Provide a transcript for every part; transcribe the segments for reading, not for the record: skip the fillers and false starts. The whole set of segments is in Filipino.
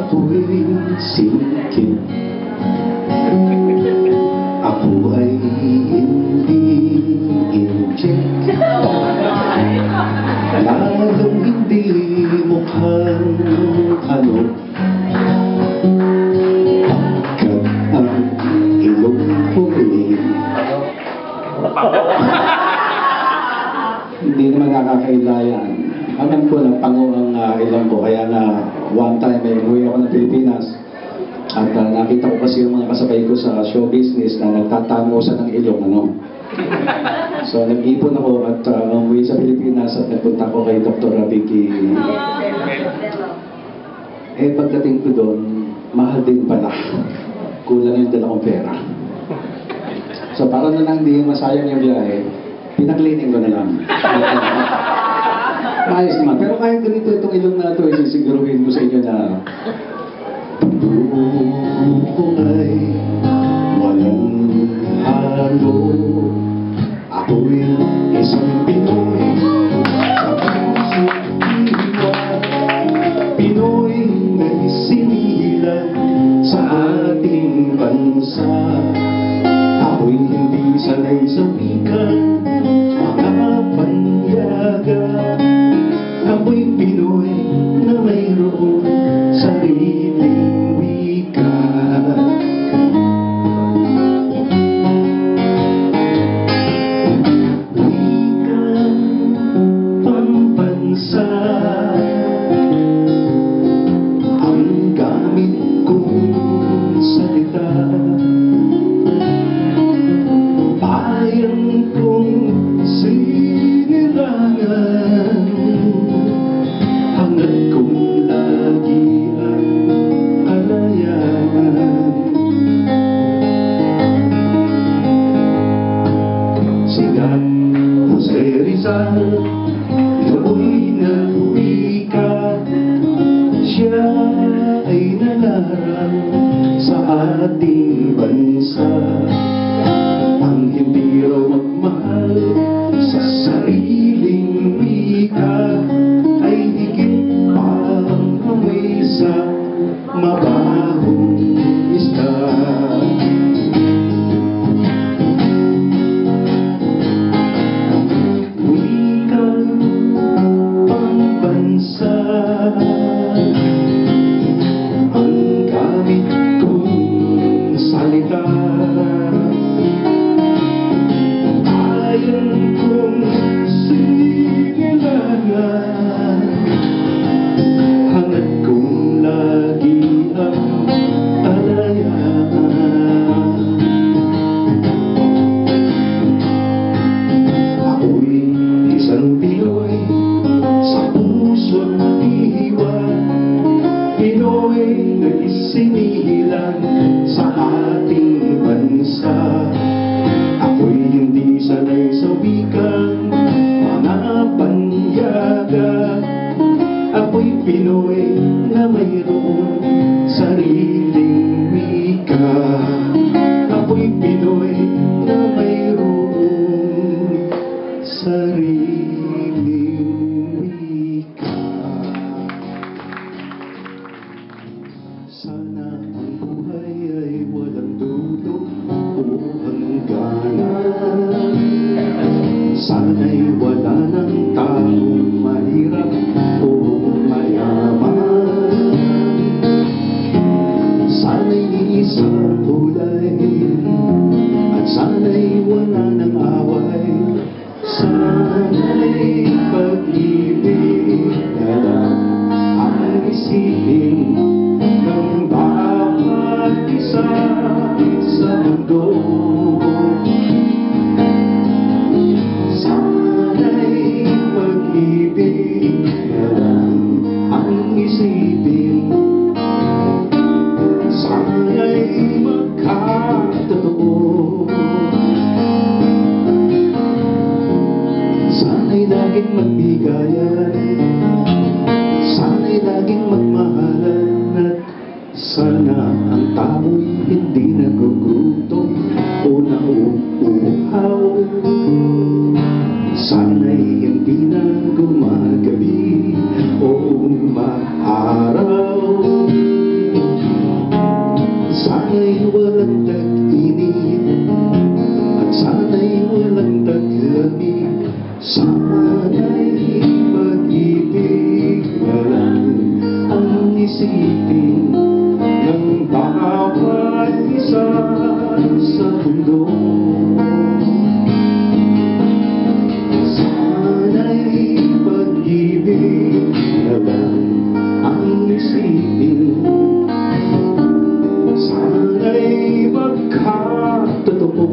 ako'y singkit. Ako ay hindi inject. Lalong hindi mukhang ano. Pagkat ang ilong ko'y hindi naman nakakailayan. Alam ko na pango ang ilong ko, kaya na one time ay umuwi ako ng Pilipinas at nakita ko kasi yung mga kasabay ko sa show business na nagtatangosan ng ilong, ano. So nag-ipon ako at umuwi sa Pilipinas at nagpunta ko kay Dr. Vicky. Eh pagdating ko doon, mahal din pala. Kulang yung dala kong pera. So para na lang hindi masayang yung biyahe, pinaklining ko na lang. Maayos naman. Pero kahit ganito itong ilong na ito, sisiguruhin ko sa inyo na ko ay walang halo. Ako'y isang Pinoy sa pusong diwa. Pinoy na isinilang sa ating bansa. Ako'y hindi sanay sa wikan, mga panyaga. Ako'y Pinoy na mayroon sariling wika. Wikang pambansa ang gamit kong salita. Bayan kong sinilangan, hangad kong lagi ang alayan. Sigat Jose Rizal, nooy nagwika. Siya ay nalarang sa ating bansa. Ang hindi raw magmahal sa sariling wika ay higit pang amoy sa mabahong isda. Wikang pambansa ang gamit kong salita. Bayan kong sinilangan, hangad kong lagi ang alayan. Ako'y isang Pinoy sa puso't diwa. Pinoy na isinilang sa ating bansa. Ako'y hindi sanay sa wikang mga panyaga. Ako'y Pinoy na mayroon sariling wika. Ako'y Pinoy na mayroon sariling wika. Sana ang buhay ay walang dulo o hangganan. Sana'y wala ng taong mahirap o mayaman. Sana'y iisang kulay at sana'y wala ng away. Sana'y pag-ibig na lang ang isipin ng bawat isa sa mundo. Sana'y pag-ibig na lang ang isipin. Sana'y magkatotoo. Sana'y laging magbigayan. Sana'y laging magmahalan. At sana ang tao'y hindi nagugutom o walang tag-init at sana'y walang taglamig. Sana'y pag-ibig na lang ang isipin ng bawat isa sa mundo. Sana'y pag-ibig na lang ang isipin. Sana'y magkatotoo.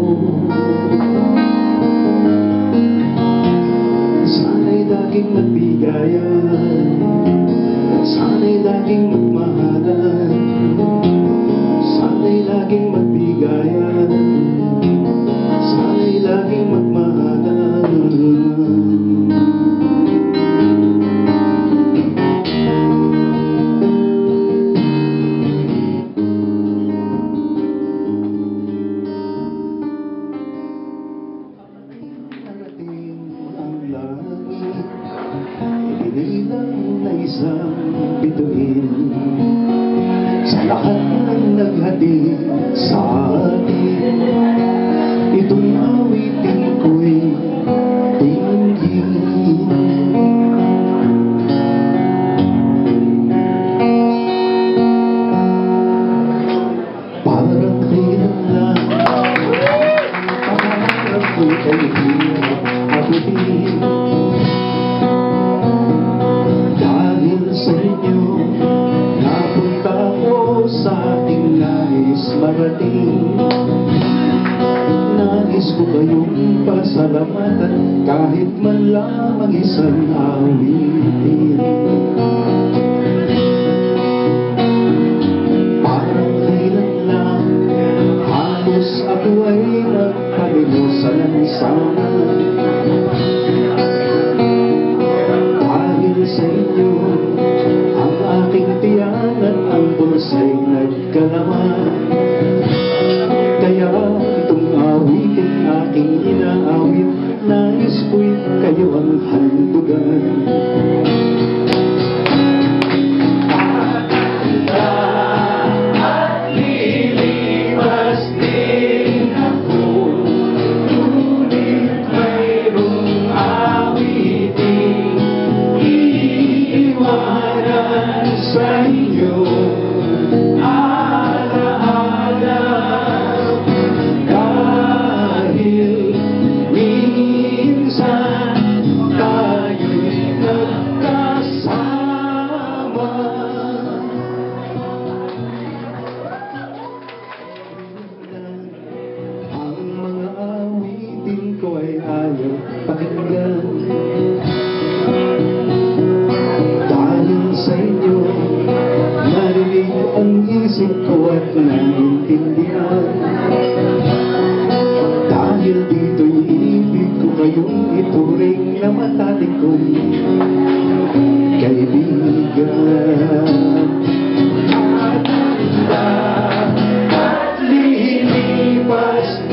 Sana'y laging magbigayan. Sana'y laging magmahalan. Sana'y laging magbigayan. Sana'y laging magmahalan. Ibinilang na isang bituin sa lahat ng naghatid sa atin. Itong awitin ko'y tingin. Parang kailan lang pangarap ko'y kay hirap abutin. Sa inyo, napunta ko sa ating nais marating. Nais ko kayong pasalamatan kahit man lamang isang awitin. Parang kailan lang halos ako ay nagpalimusan sana. Dahil sa inyo ang aking tiyan at ang bulsa'y nagkalaman. Kaya itong awitin aking inaawit, nais ko'y kayo ang handugan. Sa inyo, alaala, dahil minsan tayo'y nagkasama. Ang mga awitin ko ay ayaw pakinggan. Sa inyo, narinig ang isip ko at naiintindihan. Dahil dito'y ibig ko kayong ituring na matating kong kaibigan. At lilipas